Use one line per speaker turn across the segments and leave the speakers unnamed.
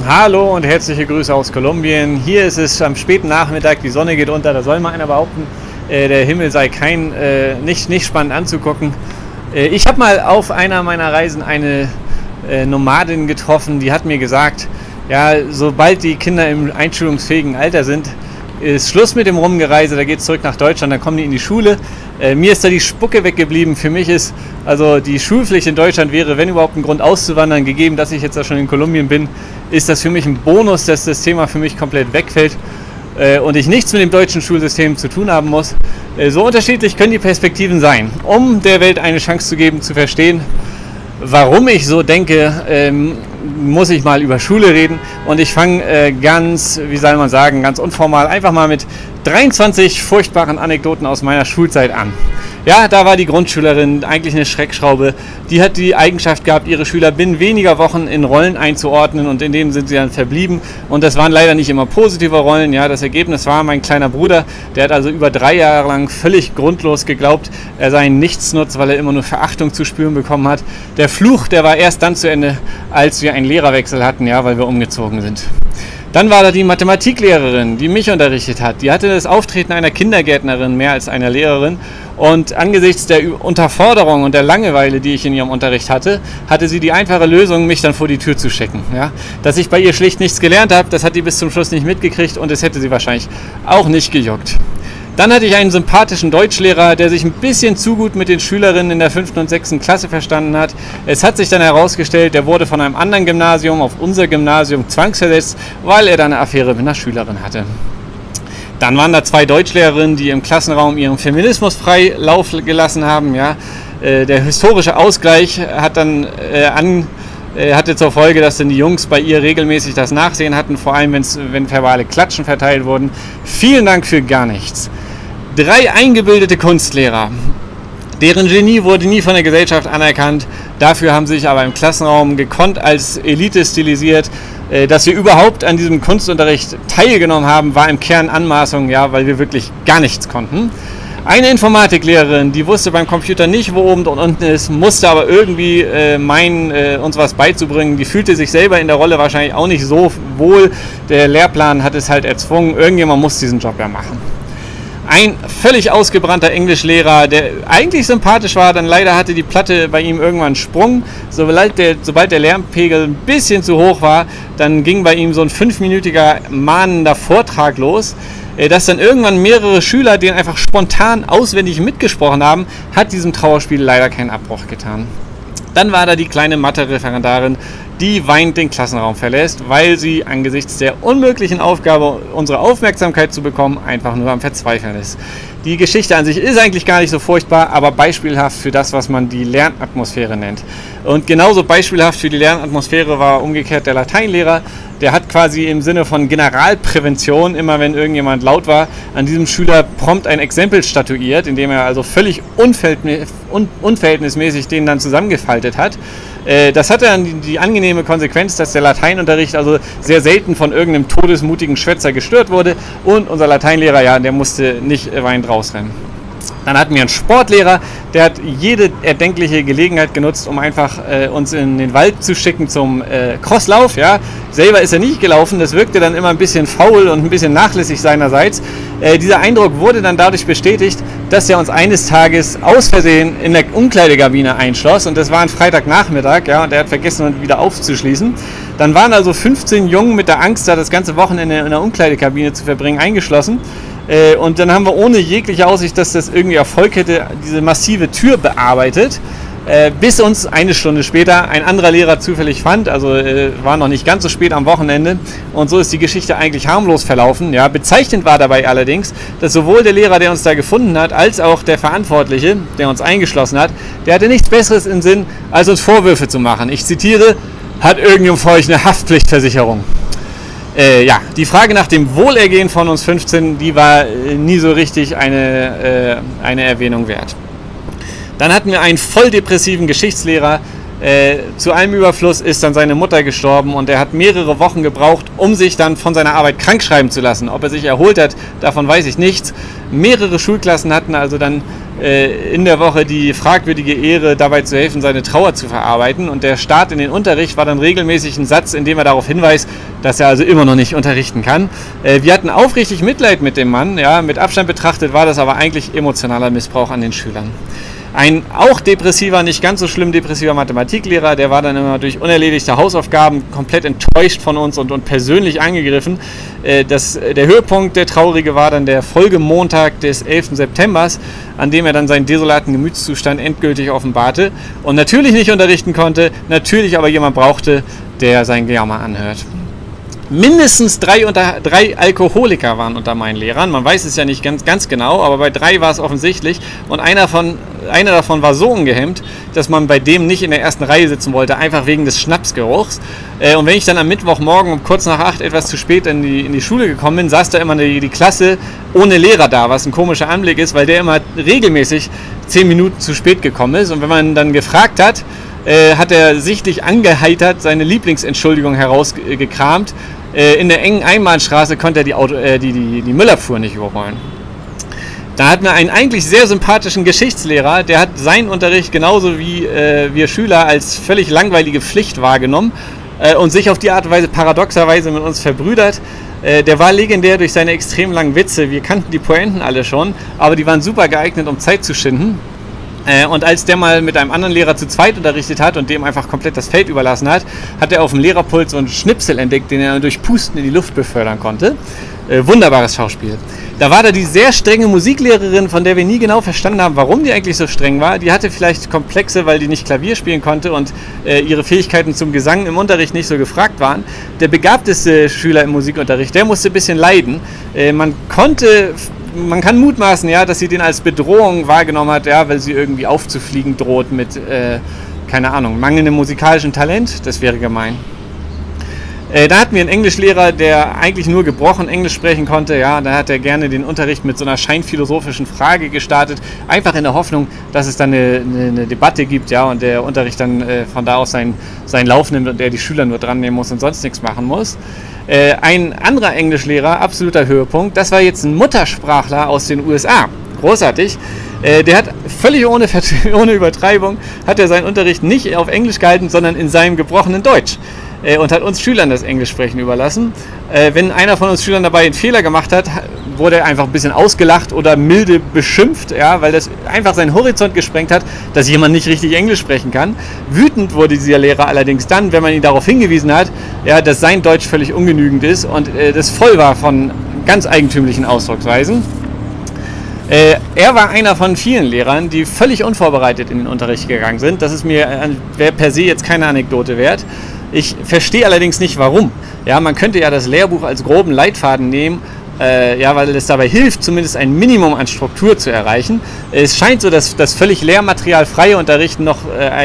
Hallo und herzliche Grüße aus Kolumbien. Hier ist es am späten Nachmittag, die Sonne geht unter, da soll mal einer behaupten, der Himmel sei nicht spannend anzugucken. Ich habe mal auf einer meiner Reisen eine Nomadin getroffen, die hat mir gesagt, ja, sobald die Kinder im einschulungsfähigen Alter sind, ist Schluss mit dem Rumgereise, da geht es zurück nach Deutschland, dann kommen die in die Schule. Mir ist da die Spucke weggeblieben. Für mich ist also die Schulpflicht in Deutschland wäre, wenn überhaupt ein Grund auszuwandern, gegeben, dass ich jetzt da schon in Kolumbien bin, ist das für mich ein Bonus, dass das Thema für mich komplett wegfällt und ich nichts mit dem deutschen Schulsystem zu tun haben muss. So unterschiedlich können die Perspektiven sein, um der Welt eine Chance zu geben, zu verstehen, warum ich so denke, muss ich mal über Schule reden und ich fange ganz, wie soll man sagen, ganz unformal einfach mal mit 23 furchtbaren Anekdoten aus meiner Schulzeit an. Ja, da war die Grundschülerin eigentlich eine Schreckschraube. Die hat die Eigenschaft gehabt, ihre Schüler binnen weniger Wochen in Rollen einzuordnen und in denen sind sie dann verblieben. Und das waren leider nicht immer positive Rollen. Ja, das Ergebnis war mein kleiner Bruder, der hat also über 3 Jahre lang völlig grundlos geglaubt, er sei ein Nichtsnutz, weil er immer nur Verachtung zu spüren bekommen hat. Der Fluch, der war erst dann zu Ende, als wir einen Lehrerwechsel hatten, ja, weil wir umgezogen sind. Dann war da die Mathematiklehrerin, die mich unterrichtet hat. Die hatte das Auftreten einer Kindergärtnerin mehr als einer Lehrerin. Und angesichts der Unterforderung und der Langeweile, die ich in ihrem Unterricht hatte, hatte sie die einfache Lösung, mich dann vor die Tür zu schicken. Ja? Dass ich bei ihr schlicht nichts gelernt habe, das hat die bis zum Schluss nicht mitgekriegt und das hätte sie wahrscheinlich auch nicht gejuckt. Dann hatte ich einen sympathischen Deutschlehrer, der sich ein bisschen zu gut mit den Schülerinnen in der 5. und 6. Klasse verstanden hat. Es hat sich dann herausgestellt, der wurde von einem anderen Gymnasium auf unser Gymnasium zwangsversetzt, weil er da eine Affäre mit einer Schülerin hatte. Dann waren da 2 Deutschlehrerinnen, die im Klassenraum ihren Feminismus frei Lauf gelassen haben. Ja. Der historische Ausgleich hat dann hatte zur Folge, dass dann die Jungs bei ihr regelmäßig das Nachsehen hatten, vor allem wenn verbale Klatschen verteilt wurden. Vielen Dank für gar nichts. 3 eingebildete Kunstlehrer, deren Genie wurde nie von der Gesellschaft anerkannt. Dafür haben sie sich aber im Klassenraum gekonnt als Elite stilisiert. Dass wir überhaupt an diesem Kunstunterricht teilgenommen haben, war im Kern Anmaßung, ja, weil wir wirklich gar nichts konnten. Eine Informatiklehrerin, die wusste beim Computer nicht, wo oben und unten ist, musste aber irgendwie meinen, uns was beizubringen. Die fühlte sich selber in der Rolle wahrscheinlich auch nicht so wohl. Der Lehrplan hat es halt erzwungen. Irgendjemand muss diesen Job ja machen. Ein völlig ausgebrannter Englischlehrer, der eigentlich sympathisch war, dann leider hatte die Platte bei ihm irgendwann einen Sprung. Sobald der Lärmpegel ein bisschen zu hoch war, dann ging bei ihm so ein 5-minütiger mahnender Vortrag los. Dass dann irgendwann mehrere Schüler den einfach spontan auswendig mitgesprochen haben, hat diesem Trauerspiel leider keinen Abbruch getan. Dann war da die kleine Mathe-Referendarin, die weinend den Klassenraum verlässt, weil sie angesichts der unmöglichen Aufgabe, unsere Aufmerksamkeit zu bekommen, einfach nur am Verzweifeln ist. Die Geschichte an sich ist eigentlich gar nicht so furchtbar, aber beispielhaft für das, was man die Lernatmosphäre nennt. Und genauso beispielhaft für die Lernatmosphäre war umgekehrt der Lateinlehrer. Der hat quasi im Sinne von Generalprävention, immer wenn irgendjemand laut war, an diesem Schüler prompt ein Exempel statuiert, indem er also völlig unverhältnismäßig den dann zusammengefaltet hat. Das hatte dann die angenehme Konsequenz, dass der Lateinunterricht also sehr selten von irgendeinem todesmutigen Schwätzer gestört wurde und unser Lateinlehrer, ja, der musste nicht weinend rausrennen. Dann hatten wir einen Sportlehrer, der hat jede erdenkliche Gelegenheit genutzt, um einfach uns in den Wald zu schicken zum Crosslauf. Ja. Selber ist er nicht gelaufen, das wirkte dann immer ein bisschen faul und ein bisschen nachlässig seinerseits. Dieser Eindruck wurde dann dadurch bestätigt, dass er uns eines Tages aus Versehen in der Umkleidekabine einschloss und das war ein Freitagnachmittag, ja, und er hat vergessen, uns wieder aufzuschließen. Dann waren also 15 Jungen mit der Angst, da das ganze Wochenende in der Umkleidekabine zu verbringen, eingeschlossen. Und dann haben wir ohne jegliche Aussicht, dass das irgendwie Erfolg hätte, diese massive Tür bearbeitet, bis uns eine Stunde später ein anderer Lehrer zufällig fand, also war noch nicht ganz so spät am Wochenende und so ist die Geschichte eigentlich harmlos verlaufen. Ja, bezeichnend war dabei allerdings, dass sowohl der Lehrer, der uns da gefunden hat, als auch der Verantwortliche, der uns eingeschlossen hat, der hatte nichts Besseres im Sinn, als uns Vorwürfe zu machen. Ich zitiere, hat irgendjemand von euch eine Haftpflichtversicherung? Ja, die Frage nach dem Wohlergehen von uns 15, die war nie so richtig eine Erwähnung wert. Dann hatten wir einen voll depressiven Geschichtslehrer. Zu allem Überfluss ist dann seine Mutter gestorben und er hat mehrere Wochen gebraucht, um sich dann von seiner Arbeit krankschreiben zu lassen. Ob er sich erholt hat, davon weiß ich nichts. Mehrere Schulklassen hatten also dann in der Woche die fragwürdige Ehre, dabei zu helfen, seine Trauer zu verarbeiten. Und der Start in den Unterricht war dann regelmäßig ein Satz, in dem er darauf hinweist, dass er also immer noch nicht unterrichten kann. Wir hatten aufrichtig Mitleid mit dem Mann. Ja, mit Abstand betrachtet war das aber eigentlich emotionaler Missbrauch an den Schülern. Ein auch depressiver, nicht ganz so schlimm depressiver Mathematiklehrer, der war dann immer durch unerledigte Hausaufgaben komplett enttäuscht von uns und persönlich angegriffen. Der Höhepunkt, der traurige, war dann der Folgemontag des 11. September, an dem er dann seinen desolaten Gemütszustand endgültig offenbarte und natürlich nicht unterrichten konnte, natürlich aber jemand brauchte, der sein Gejammer anhört. Mindestens drei Alkoholiker waren unter meinen Lehrern. Man weiß es ja nicht ganz genau, aber bei 3 war es offensichtlich. Und einer davon war so ungehemmt, dass man bei dem nicht in der ersten Reihe sitzen wollte, einfach wegen des Schnapsgeruchs. Und wenn ich dann am Mittwochmorgen um kurz nach 8 etwas zu spät in die Schule gekommen bin, saß da immer die Klasse ohne Lehrer da, was ein komischer Anblick ist, weil der immer regelmäßig 10 Minuten zu spät gekommen ist. Und wenn man dann gefragt hat, hat er sichtlich angeheitert seine Lieblingsentschuldigung herausgekramt. In der engen Einbahnstraße konnte er die Müllabfuhr nicht überholen. Da hatten wir einen eigentlich sehr sympathischen Geschichtslehrer, der hat seinen Unterricht genauso wie wir Schüler als völlig langweilige Pflicht wahrgenommen und sich auf die Art und Weise paradoxerweise mit uns verbrüdert. Der war legendär durch seine extrem langen Witze. Wir kannten die Pointen alle schon, aber die waren super geeignet, um Zeit zu schinden. Und als der mal mit einem anderen Lehrer zu zweit unterrichtet hat und dem einfach komplett das Feld überlassen hat, hat er auf dem Lehrerpult so einen Schnipsel entdeckt, den er durch Pusten in die Luft befördern konnte. Wunderbares Schauspiel. Da war da die sehr strenge Musiklehrerin, von der wir nie genau verstanden haben, warum die eigentlich so streng war. Die hatte vielleicht Komplexe, weil die nicht Klavier spielen konnte und ihre Fähigkeiten zum Gesang im Unterricht nicht so gefragt waren. Der begabteste Schüler im Musikunterricht, der musste ein bisschen leiden. Man kann mutmaßen, ja, dass sie den als Bedrohung wahrgenommen hat, ja, weil sie irgendwie aufzufliegen droht mit, keine Ahnung, mangelndem musikalischen Talent. Das wäre gemein. Da hatten wir einen Englischlehrer, der eigentlich nur gebrochen Englisch sprechen konnte. Ja, da hat er gerne den Unterricht mit so einer scheinphilosophischen Frage gestartet, einfach in der Hoffnung, dass es dann eine Debatte gibt, ja, und der Unterricht dann von da aus seinen Lauf nimmt und er die Schüler nur dran nehmen muss und sonst nichts machen muss. Ein anderer Englischlehrer, absoluter Höhepunkt, das war jetzt ein Muttersprachler aus den USA. Großartig. Der hat völlig ohne Übertreibung, hat er seinen Unterricht nicht auf Englisch gehalten, sondern in seinem gebrochenen Deutsch. Und hat uns Schülern das Englischsprechen überlassen. Wenn einer von uns Schülern dabei einen Fehler gemacht hat, wurde er einfach ein bisschen ausgelacht oder milde beschimpft, ja, weil das einfach seinen Horizont gesprengt hat, dass jemand nicht richtig Englisch sprechen kann. Wütend wurde dieser Lehrer allerdings dann, wenn man ihn darauf hingewiesen hat, ja, dass sein Deutsch völlig ungenügend ist und das voll war von ganz eigentümlichen Ausdrucksweisen. Er war einer von vielen Lehrern, die völlig unvorbereitet in den Unterricht gegangen sind. Das ist mir per se jetzt keine Anekdote wert. Ich verstehe allerdings nicht, warum. Ja, man könnte ja das Lehrbuch als groben Leitfaden nehmen, ja, weil es dabei hilft, zumindest ein Minimum an Struktur zu erreichen. Es scheint so, dass das völlig lehrmaterialfreie Unterrichten noch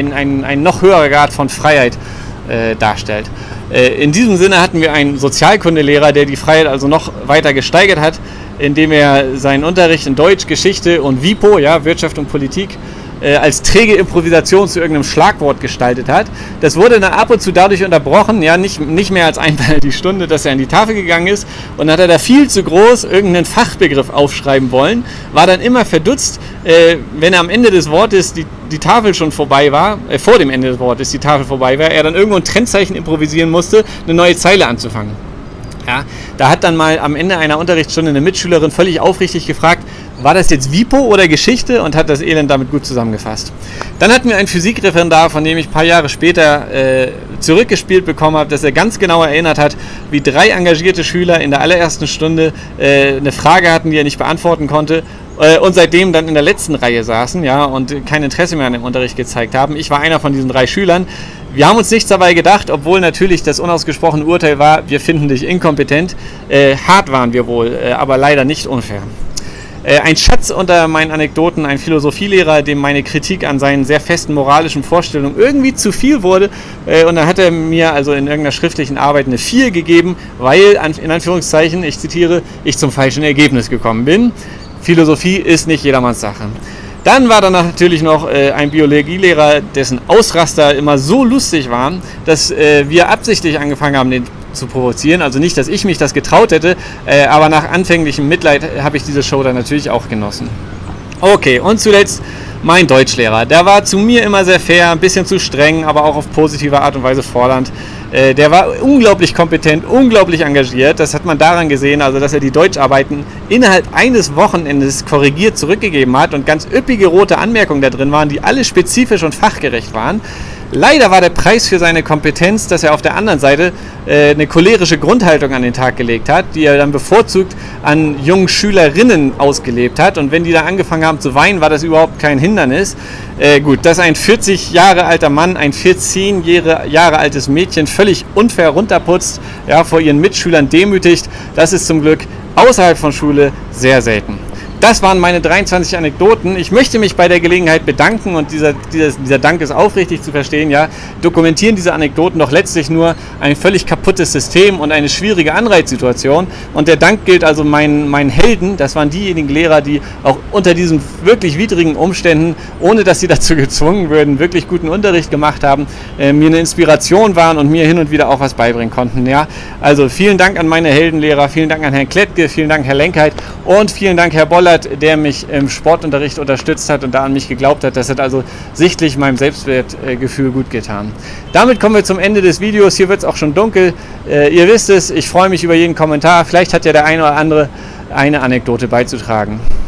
ein noch höherer Grad von Freiheit darstellt. In diesem Sinne hatten wir einen Sozialkundelehrer, der die Freiheit also noch weiter gesteigert hat, indem er seinen Unterricht in Deutsch, Geschichte und WIPO, ja, Wirtschaft und Politik, als träge Improvisation zu irgendeinem Schlagwort gestaltet hat. Das wurde dann ab und zu dadurch unterbrochen, ja, nicht mehr als einmal die Stunde, dass er an die Tafel gegangen ist, und dann hat er da viel zu groß irgendeinen Fachbegriff aufschreiben wollen, war dann immer verdutzt, wenn er am Ende des Wortes die Tafel schon vorbei war, vor dem Ende des Wortes die Tafel vorbei war, er dann irgendwo ein Trendzeichen improvisieren musste, eine neue Zeile anzufangen. Ja, da hat dann mal am Ende einer Unterrichtsstunde eine Mitschülerin völlig aufrichtig gefragt, war das jetzt WIPO oder Geschichte, und hat das Elend damit gut zusammengefasst. Dann hatten wir einen Physikreferendar, von dem ich ein paar Jahre später zurückgespielt bekommen habe, dass er ganz genau erinnert hat, wie 3 engagierte Schüler in der allerersten Stunde eine Frage hatten, die er nicht beantworten konnte, und seitdem dann in der letzten Reihe saßen, ja, und kein Interesse mehr an dem Unterricht gezeigt haben. Ich war einer von diesen 3 Schülern. Wir haben uns nichts dabei gedacht, obwohl natürlich das unausgesprochene Urteil war, wir finden dich inkompetent. Hart waren wir wohl, aber leider nicht unfair. Ein Schatz unter meinen Anekdoten, ein Philosophielehrer, dem meine Kritik an seinen sehr festen moralischen Vorstellungen irgendwie zu viel wurde, und dann hat er mir also in irgendeiner schriftlichen Arbeit eine 4 gegeben, weil, in Anführungszeichen, ich zitiere, ich zum falschen Ergebnis gekommen bin. Philosophie ist nicht jedermanns Sache. Dann war da natürlich noch ein Biologielehrer, dessen Ausraster immer so lustig waren, dass wir absichtlich angefangen haben, den zu provozieren. Also nicht, dass ich mich das getraut hätte, aber nach anfänglichem Mitleid habe ich diese Show dann natürlich auch genossen. Okay, und zuletzt mein Deutschlehrer. Der war zu mir immer sehr fair, ein bisschen zu streng, aber auch auf positive Art und Weise fordernd. Der war unglaublich kompetent, unglaublich engagiert. Das hat man daran gesehen, also dass er die Deutscharbeiten innerhalb eines Wochenendes korrigiert zurückgegeben hat und ganz üppige rote Anmerkungen da drin waren, die alle spezifisch und fachgerecht waren. Leider war der Preis für seine Kompetenz, dass er auf der anderen Seite eine cholerische Grundhaltung an den Tag gelegt hat, die er dann bevorzugt an jungen Schülerinnen ausgelebt hat. Und wenn die da angefangen haben zu weinen, war das überhaupt kein Hindernis. Gut, dass ein 40 Jahre alter Mann ein 14 Jahre altes Mädchen völlig unfair runterputzt, ja, vor ihren Mitschülern demütigt, das ist zum Glück außerhalb von Schule sehr selten. Das waren meine 23 Anekdoten. Ich möchte mich bei der Gelegenheit bedanken und dieser Dank ist aufrichtig zu verstehen. Ja, dokumentieren diese Anekdoten doch letztlich nur ein völlig kaputtes System und eine schwierige Anreizsituation. Und der Dank gilt also meinen Helden. Das waren diejenigen Lehrer, die auch unter diesen wirklich widrigen Umständen, ohne dass sie dazu gezwungen würden, wirklich guten Unterricht gemacht haben, mir eine Inspiration waren und mir hin und wieder auch was beibringen konnten. Ja, also vielen Dank an meine Heldenlehrer, vielen Dank an Herrn Klettke, vielen Dank Herr Lenkheit und vielen Dank Herr Bollert, der mich im Sportunterricht unterstützt hat und da an mich geglaubt hat. Das hat also sichtlich meinem Selbstwertgefühl gut getan. Damit kommen wir zum Ende des Videos. Hier wird es auch schon dunkel. Ihr wisst es, ich freue mich über jeden Kommentar. Vielleicht hat ja der eine oder andere eine Anekdote beizutragen.